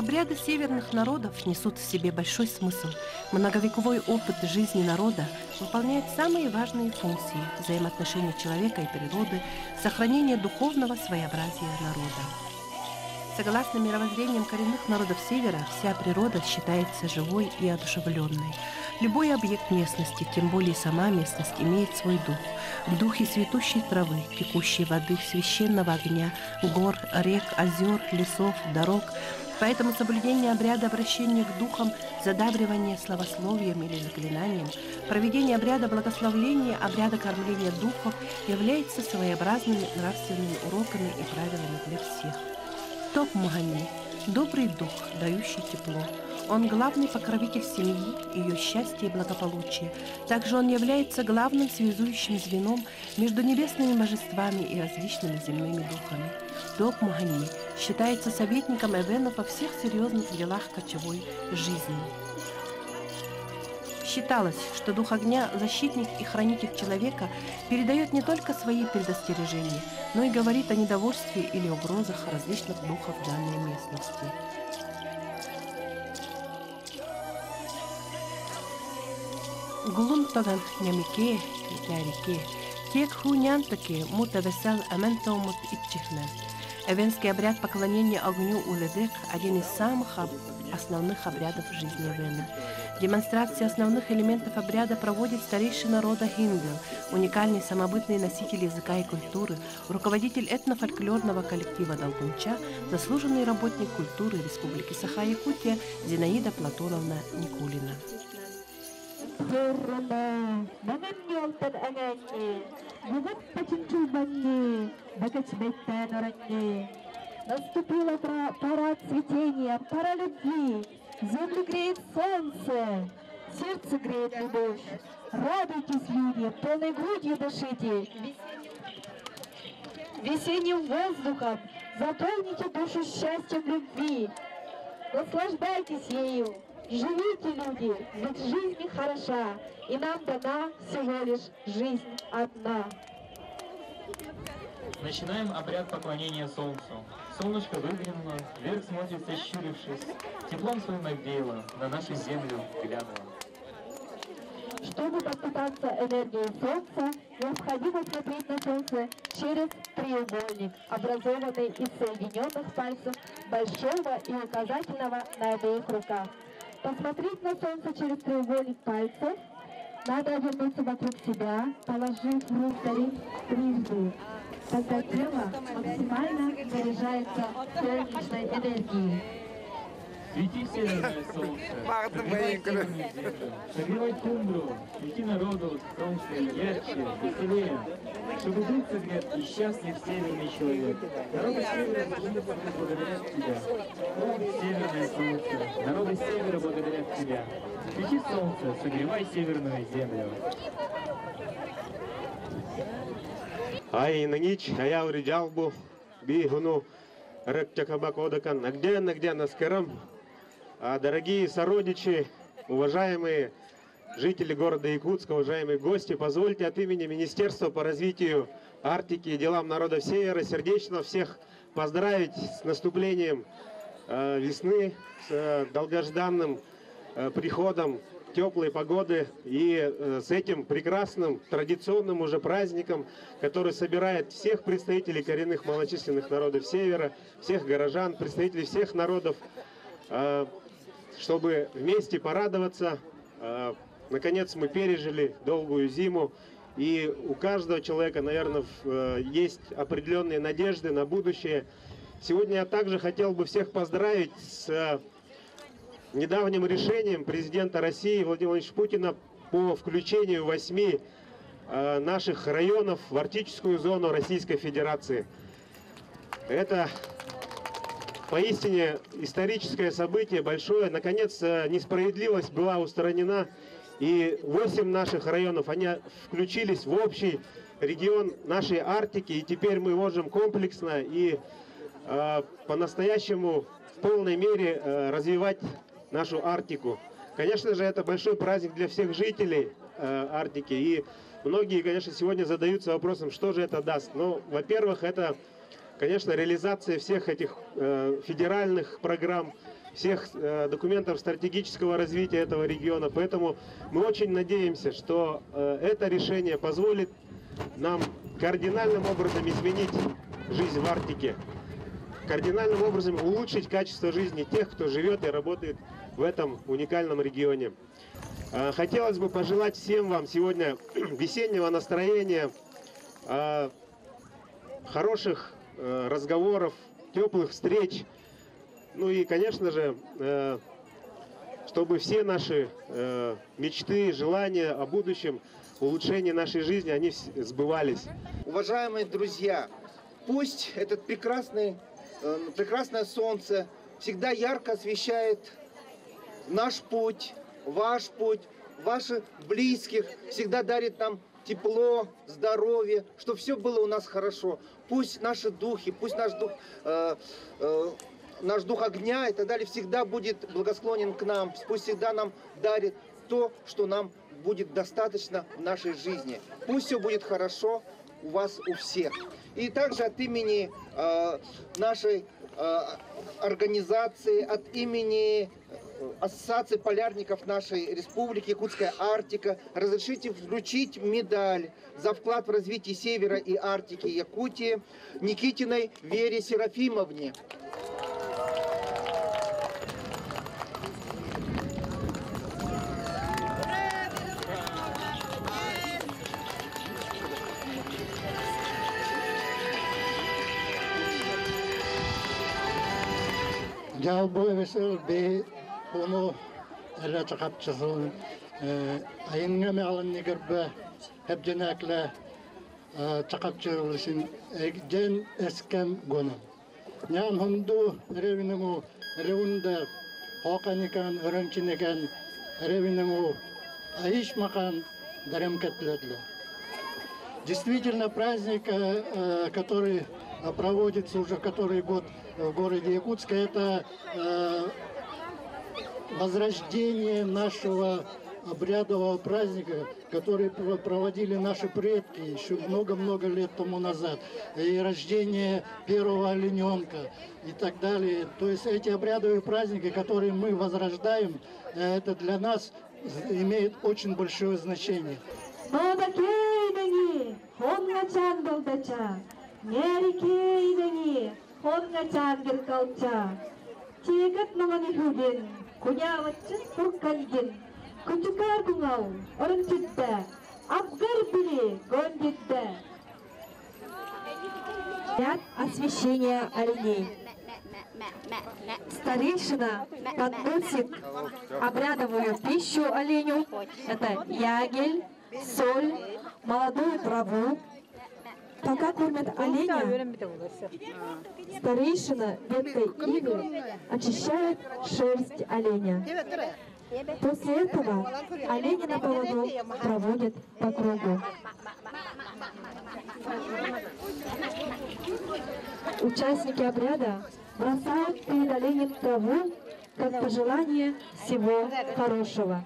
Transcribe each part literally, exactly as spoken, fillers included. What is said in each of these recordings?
Обряды северных народов несут в себе большой смысл. Многовековой опыт жизни народа выполняет самые важные функции взаимоотношения человека и природы, сохранения духовного своеобразия народа. Согласно мировоззрениям коренных народов Севера, вся природа считается живой и одушевленной. Любой объект местности, тем более сама местность, имеет свой дух. В духе цветущей травы, текущей воды, священного огня, гор, рек, озер, лесов, дорог. Поэтому соблюдение обряда обращения к духам, задабривание словословием или заклинанием, проведение обряда благословления, обряда кормления духов является своеобразными нравственными уроками и правилами для всех. Ток Магани – добрый дух, дающий тепло. Он главный покровитель семьи, ее счастья и благополучия. Также он является главным связующим звеном между небесными божествами и различными земными духами. Ток Магани считается советником эвенов во всех серьезных делах кочевой жизни. Считалось, что дух огня, защитник и хранитель человека, передает не только свои предостережения, но и говорит о недовольстве или угрозах различных духов данной местности. Гулун тоган нямике, нярике, тек хунянтаке, мута весел аментомут итчихнен. Эвенский обряд поклонения огню Уледек – один из самых основных обрядов в жизни эвена. Демонстрация основных элементов обряда проводит старейшина рода Хингел, уникальный самобытный носитель языка и культуры, руководитель этнофольклорного коллектива Долгунча, заслуженный работник культуры Республики Саха-Якутия Зинаида Платоновна Никулина. Наступила пора цветения, пора любви. Землю греет солнце, сердце греет любовь. Радуйтесь, люди, полной грудью дышите. Весенним воздухом заполните душу счастьем любви. Наслаждайтесь ею, живите, люди, ведь жизнь хороша, и нам дана всего лишь жизнь одна. Начинаем обряд поклонения солнцу. Солнышко выглянуло, вверх смотрит, сощурившись, теплом своим обвеяло, на нашу землю глянуло. Чтобы подпитаться энергией солнца, необходимо смотреть на солнце через треугольник, образованный из соединенных пальцев большого и указательного на обеих руках. Посмотреть на солнце через треугольник пальцев надо обернуться вокруг себя, положив внутрь трижды. Тогда тело максимально заряжается солнечной энергией. Свети северное солнце, согревай северную землю, согревай тундру, свети народу солнце ярче, веселее, чтобы быть согрет и счастлив северный человек. Народы севера благодарят тебя. О, северное солнце, народы севера благодарят тебя. Свети солнце, согревай северную землю. Ай, нагич, ая уридjalбу, бигуну, ракчакабакодакан, нагде, нагде наскарам. Дорогие сородичи, уважаемые жители города Якутска, уважаемые гости, позвольте от имени Министерства по развитию Арктики и делам народов Севера сердечно всех поздравить с наступлением э, весны, с э, долгожданным э, приходом теплой погоды и э, с этим прекрасным традиционным уже праздником, который собирает всех представителей коренных малочисленных народов Севера, всех горожан, представителей всех народов, э, чтобы вместе порадоваться. Э, наконец мы пережили долгую зиму, и у каждого человека, наверное, э, есть определенные надежды на будущее. Сегодня я также хотел бы всех поздравить с э, недавним решением президента России Владимира Владимировича Путина по включению восьми э, наших районов в арктическую зону Российской Федерации. Это поистине историческое событие большое. Наконец, э, несправедливость была устранена, и восемь наших районов, они включились в общий регион нашей Арктики, и теперь мы можем комплексно и э, по-настоящему в полной мере э, развивать нашу Арктику. Конечно же, это большой праздник для всех жителей э, Арктики, и многие, конечно, сегодня задаются вопросом, что же это даст. Ну, во-первых, это, конечно, реализация всех этих э, федеральных программ, всех э, документов стратегического развития этого региона. Поэтому мы очень надеемся, что э, это решение позволит нам кардинальным образом изменить жизнь в Арктике, кардинальным образом улучшить качество жизни тех, кто живет и работает в этом уникальном регионе. Э, хотелось бы пожелать всем вам сегодня весеннего настроения, э, хороших э, разговоров, теплых встреч. Ну и, конечно же, э, чтобы все наши э, мечты, желания о будущем, улучшении нашей жизни, они сбывались. Уважаемые друзья, пусть этот прекрасный, э, прекрасное солнце всегда ярко освещает наш путь, ваш путь, ваших близких, всегда дарит нам тепло, здоровье, чтобы все было у нас хорошо. Пусть наши духи, пусть наш дух... Э, э, Наш дух огня и так далее всегда будет благосклонен к нам, пусть всегда нам дарит то, что нам будет достаточно в нашей жизни. Пусть все будет хорошо у вас, у всех. И также от имени э, нашей э, организации, от имени Ассоциации полярников нашей республики, Якутская Арктика, разрешите вручить медаль за вклад в развитие Севера и Арктики Якутии Никитиной Вере Серафимовне. Жалбы весел бе onu elle çakapçısın ayınga mealın negirbe hep cenakla çakapçılısın gen esken gonu. Yan hundu revinu revunda hokanikan öğrencinekan revinu ayışmakan даремкатледло. Действительно, праздник, который проводится уже который год в городе Якутске, это э, возрождение нашего обрядового праздника, который проводили наши предки еще много-много лет тому назад, и рождение первого олененка и так далее. То есть эти обрядовые праздники, которые мы возрождаем, это для нас имеет очень большое значение. Honga changir kalcha, cikat namani hubin, kunya wacin purkanjin, kucukar kungau, orang cidda, abgar bili, gon cidda. Ряд освещения оленей. Старейшина подносит обрядовую пищу оленю. Это ягель, соль, молодую траву. Пока кормят оленя, старейшина веткой ивы очищает шерсть оленя. После этого олени на поводу проводят по кругу. Участники обряда бросают перед оленем траву как пожелание всего хорошего.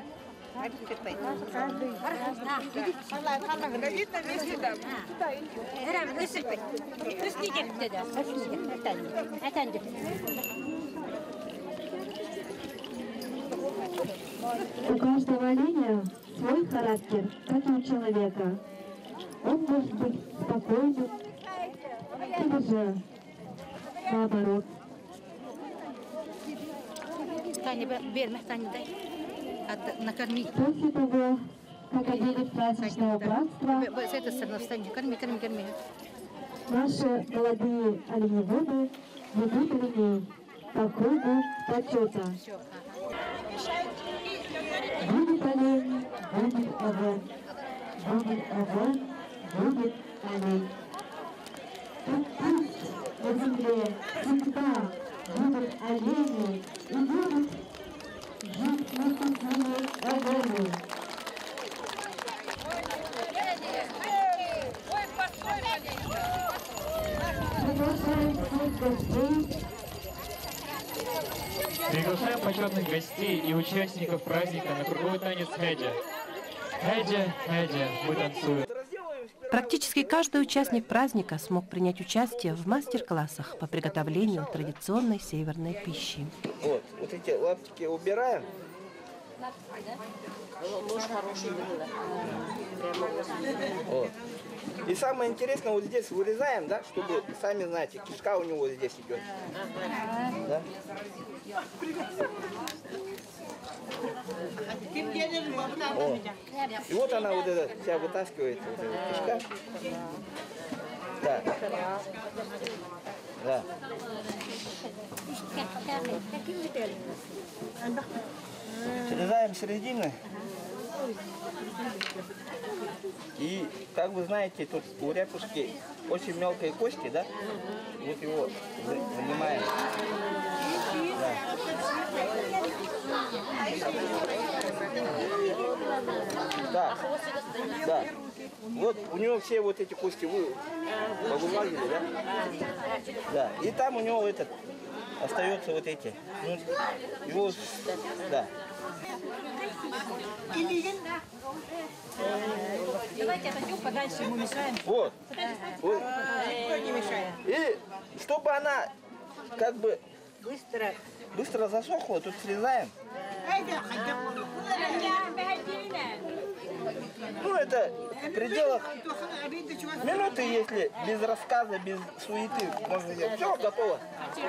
У каждого оленя свой характер, как и у человека. Он может быть спокойным или же наоборот. После того, как одели праздничное убранство, наши молодые оленеводы ведут оленей по кругу почета. Будет олень, будет огонь, будет огонь, будет олень. Так пусть на земле всегда будут олени и будут жить на культуре огонь. Приглашаем всех гостей. Приглашаем почетных гостей и участников праздника на круговой танец Хэдя. Хэдя, Хэдя, мы танцуем. Практически каждый участник праздника смог принять участие в мастер-классах по приготовлению традиционной северной пищи. Вот, вот эти лапки убираем. Вот. И самое интересное, вот здесь вырезаем, да, чтобы, сами знаете, кишка у него здесь идет. Да? О. И вот она вот эта вся вытаскивается, вот эта кишка. Да. Да. Срезаем середину. И, как вы знаете, тут у репушки очень мелкие кости, да? Вот его вынимаем. Да. Да. Да. Вот у него все вот эти кости вы повылазили, да? Да. И там у него этот остается вот эти. Ну, его, да. Давайте отойдем подальше, ему мешаем. Вот. Вот. Не мешаем. И чтобы она как бы Быстро. быстро засохла, тут срезаем. Ну, это в пределах минуты, если без рассказа, без суеты, можно сделать. Все, готово.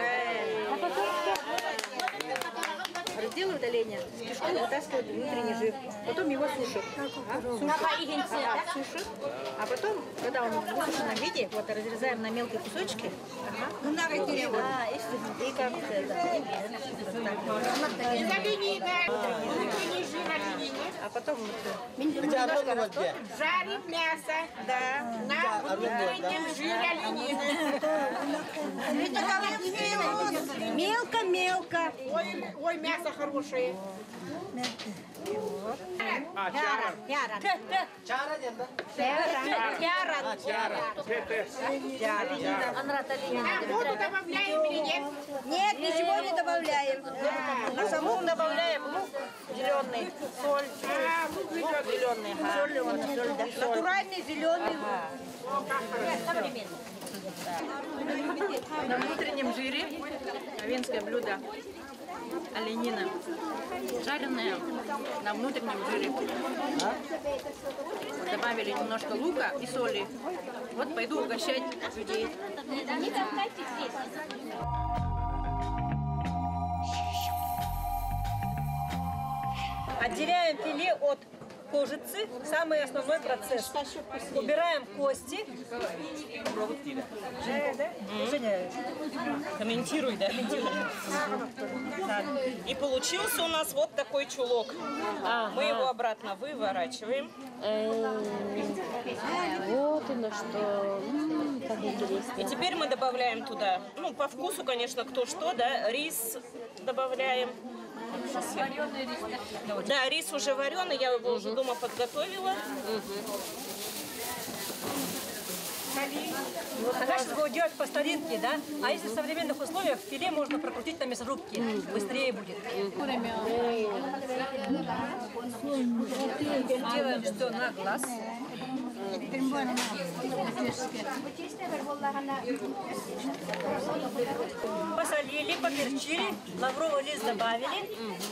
Раздел удаления. С кишкой вытаскивают внутренний жир. Потом его сушат. А? Сушат. Ага, сушат. А потом, когда он в высушенном виде, вот разрезаем на мелкие кусочки. Ага. И, и как это. А потом немножко растут. Жарим мясо. Да. На внутреннем жире оленины. Мелко-мелко. Ой, ой, мясо хорошее. А, Чара. Чара. Чара. А воду добавляем или нет? Нет, ничего не добавляем. На саму добавляем лук зеленый, соль, лук зеленый, соленый, соль, да. Натуральный зеленый лук. На внутреннем жире венское блюдо оленина, жареная на внутреннем жире. Добавили немножко лука и соли. Вот пойду угощать людей. Отделяем филе от кожицы, самый основной процесс. Убираем кости. Женя, комментируй, да? Да. И получился у нас вот такой чулок. Ага. Мы его обратно выворачиваем. Вот оно что. Как интересно. И теперь мы добавляем туда, ну, по вкусу, конечно, кто что, да, рис добавляем. Вареный рис. Да, рис уже вареный, я его уже дома подготовила. Вот, она сейчас будет делать по старинке, да? А если в современных условиях филе можно прокрутить на мясорубке, быстрее будет. Делаем все на глаз. Посолили, поперчили, лавровый лист добавили.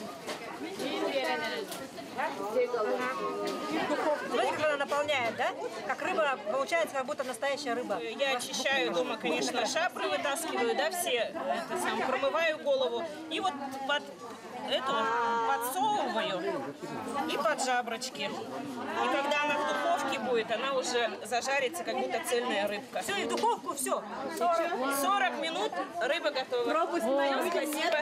Смотрите, как она наполняет, да? Как рыба, получается, как будто настоящая рыба. Я очищаю дома, конечно, шапры вытаскиваю, да, все, это сам, промываю голову. И вот под эту подсовываю и под жаброчки. И когда она в духовке будет, она уже зажарится, как будто цельная рыбка. Все, и в духовку, все. сорок минут рыба готова. Пробуй, спасибо.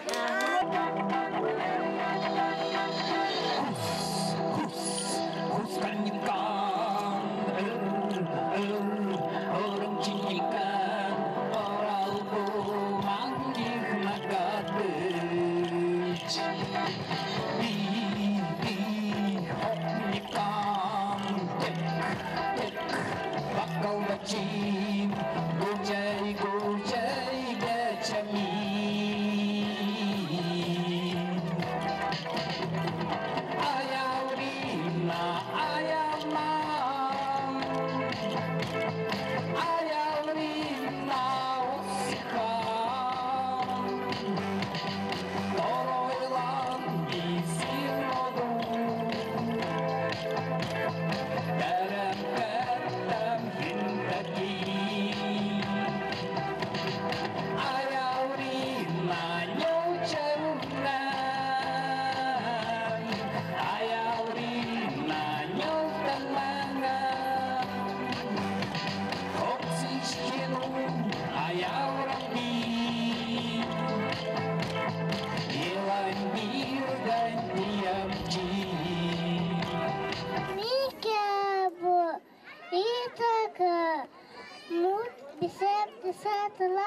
Mut bisep disatla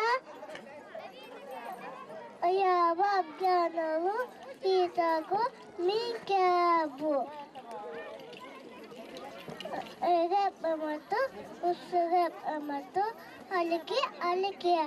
ya babganalu itago minkabu. Rep amato, usrep amato, alike alike.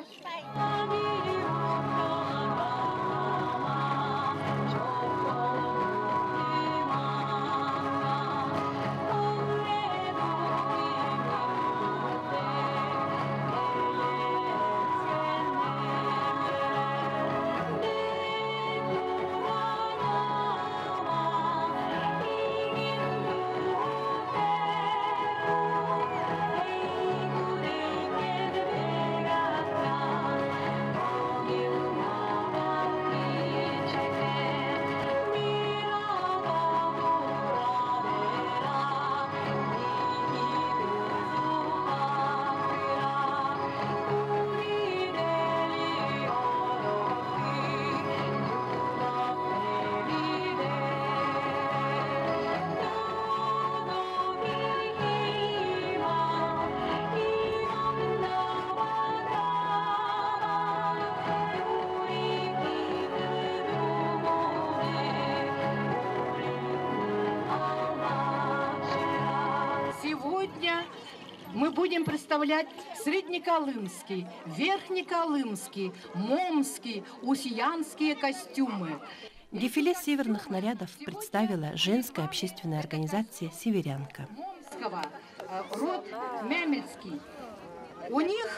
Сегодня мы будем представлять среднеколымский, верхнеколымский, момский, усиянские костюмы. Дефиле северных нарядов представила женская общественная организация «Северянка». Момского, род Мемельский. У них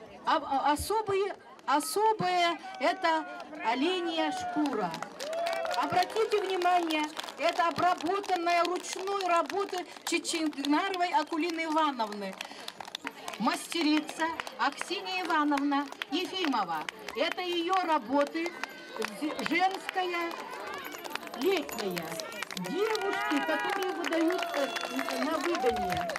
особые, особая это оленья шкура. Обратите внимание, это обработанная ручной работы Чеченаровой Акулины Ивановны. Мастерица Аксинья Ивановна Ефимова. Это ее работы, женская, летняя. Девушки, которые выдаются на выданье.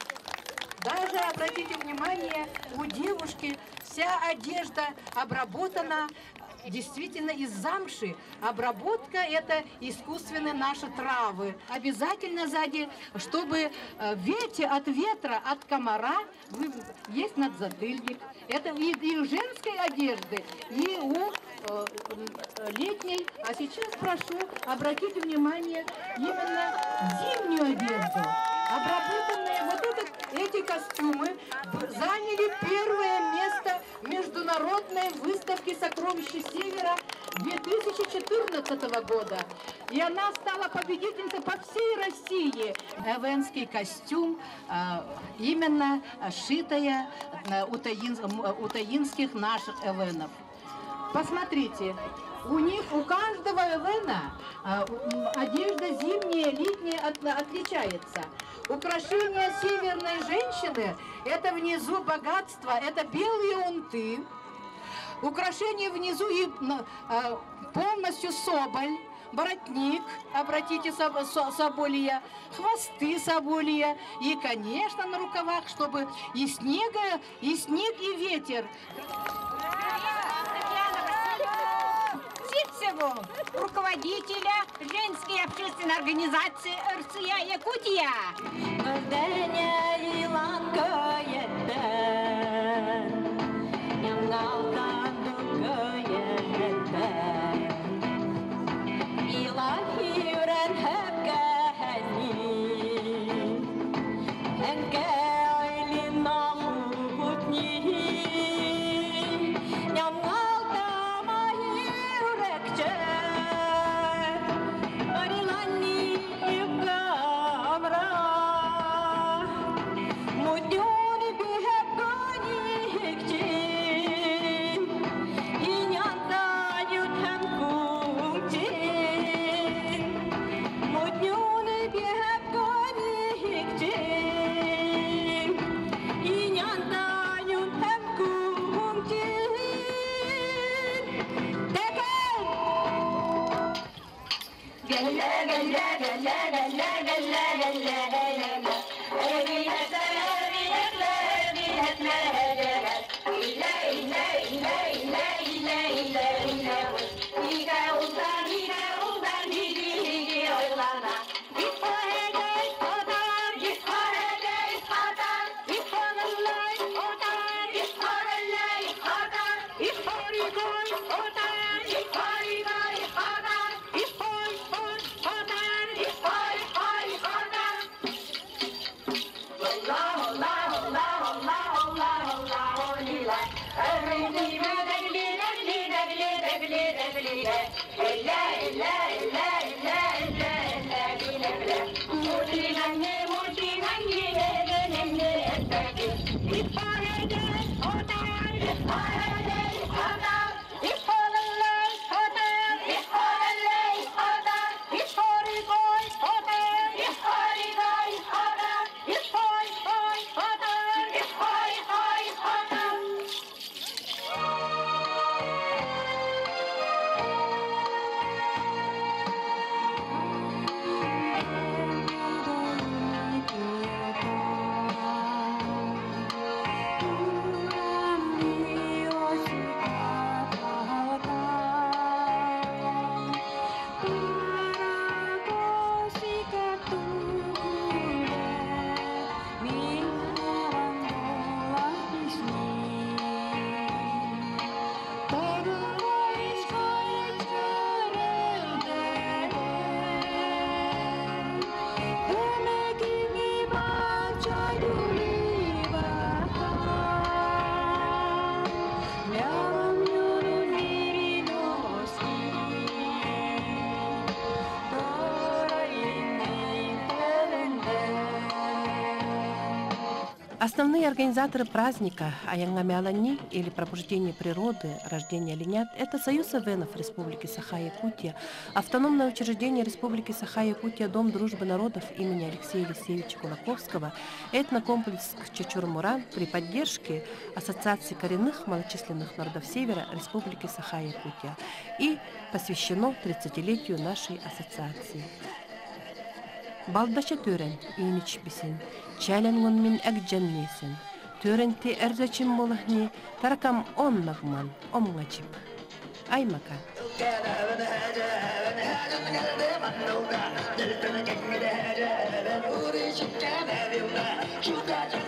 Даже, обратите внимание, у девушки вся одежда обработана действительно из замши. Обработка — это искусственные наши травы. Обязательно сзади, чтобы ветер от ветра, от комара, есть надзатыльник. Это и, и у женской одежды, и у э, летней. А сейчас прошу обратить внимание именно зимнюю одежду. Обработанные вот этот, эти костюмы заняли первое место в международной выставке «Сокровища Севера» две тысячи четырнадцатого года. И она стала победительницей по всей России. Эвенский костюм, именно шитая у, таин, у таинских наших эвенов. Посмотрите. У них, у каждого эвена одежда зимняя, летняя от, отличается. Украшение северной женщины – это внизу богатство, это белые унты. Украшение внизу и э, полностью соболь, воротник, обратите, соболья, хвосты соболья. И, конечно, на рукавах, чтобы и снега, и снег, и ветер. Всего руководителя женской общественной организации РСЯ Якутия. Основные организаторы праздника Аянгамялани или пробуждение природы, рождение оленят – это Союз эвенов Республики Саха-Якутия, автономное учреждение Республики Саха-Якутия Дом дружбы народов имени Алексея Алексеевича Кулаковского, этнокомплекс Чачур-Муран при поддержке Ассоциации коренных малочисленных народов Севера Республики Саха-Якутия и посвящено тридцатилетию нашей ассоциации. Балдача төрен инич бисин, чаленгон мин әгджаннесин, төренти әрзачим болахни, таракам он нагман, омгачип. Аймака. Uri